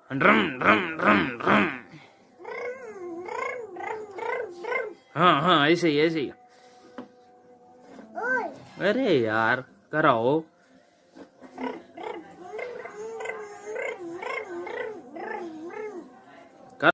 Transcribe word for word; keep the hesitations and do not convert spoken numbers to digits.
Drum drum drum drum. हाँ हाँ ऐसे ही ऐसे ही। अरे यार कराओ।